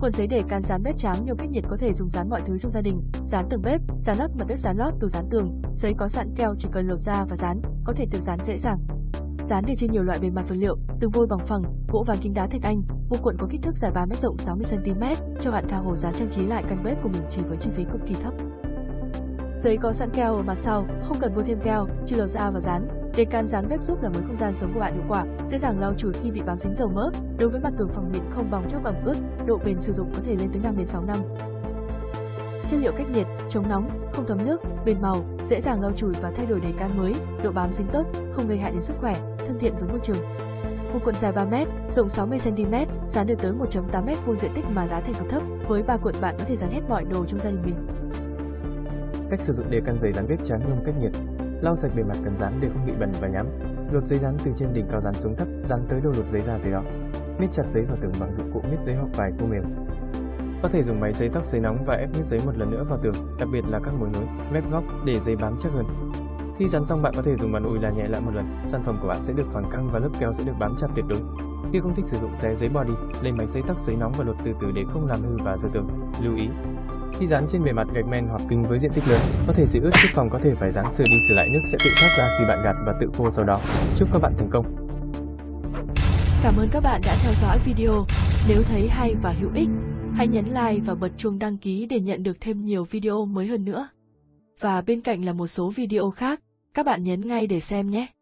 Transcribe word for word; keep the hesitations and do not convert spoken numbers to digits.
Cuộn giấy để can dán bếp tráng nhôm cách nhiệt có thể dùng dán mọi thứ trong gia đình, dán tường bếp, dán lót mặt đất, dán lót tủ, dán tường. Giấy có sẵn keo chỉ cần lột ra và dán, có thể tự dán dễ dàng. Dán để trên nhiều loại bề mặt vật liệu, tường vôi bằng phẳng, gỗ ván, kính đá, thạch anh. Một cuộn có kích thước dài ba mét, rộng sáu mươi xăng ti mét, cho bạn tha hồ dán trang trí lại căn bếp của mình chỉ với chi phí cực kỳ thấp. Giấy có sẵn keo ở mặt sau, không cần mua thêm keo, chỉ lột ra và dán. Để can dán bếp giúp làm mới không gian sống của bạn hiệu quả, dễ dàng lau chùi khi bị bám dính dầu mỡ. Đối với mặt tường phẳng mịn không bong chóc ẩm ướt, độ bền sử dụng có thể lên tới năm đến sáu năm. Chất liệu cách nhiệt, chống nóng, không thấm nước, bền màu, dễ dàng lau chùi và thay đổi để can mới, độ bám dính tốt, không gây hại đến sức khỏe, thân thiện với môi trường. Một cuộn dài ba mét, rộng sáu mươi xăng ti mét, dán được tới một phẩy tám mét vuông diện tích mà giá thành còn thấp. Với ba cuộn bạn có thể dán hết mọi đồ trong gia đình mình. Cách sử dụng để can giấy dán bếp tráng nhôm cách nhiệt. Lau sạch bề mặt cần dán để không bị bẩn và nhám. Lột giấy dán từ trên đỉnh cao dán xuống thấp, dán tới đâu lột giấy ra tới đó. Miết chặt giấy vào tường bằng dụng cụ miết giấy hoặc vài khô mềm. Có thể dùng máy sấy tóc sấy nóng và ép miết giấy một lần nữa vào tường, đặc biệt là các mối nối, mép góc để giấy bám chắc hơn. Khi dán xong bạn có thể dùng bàn ủi là nhẹ lại một lần, sản phẩm của bạn sẽ được phẳng căng và lớp keo sẽ được bám chặt tuyệt đối. Khi không thích sử dụng xé giấy bỏ đi, lấy máy sấy tóc sấy nóng và lột từ từ để không làm hư và dơ tường. Lưu ý: khi dán trên bề mặt gạch men hoặc kính với diện tích lớn, có thể sẽ ướt, chiếc phòng có thể phải dán sửa đi sửa lại, nước sẽ tự thoát ra khi bạn gạt và tự khô sau đó. Chúc các bạn thành công. Cảm ơn các bạn đã theo dõi video. Nếu thấy hay và hữu ích, hãy nhấn like và bật chuông đăng ký để nhận được thêm nhiều video mới hơn nữa. Và bên cạnh là một số video khác, các bạn nhấn ngay để xem nhé.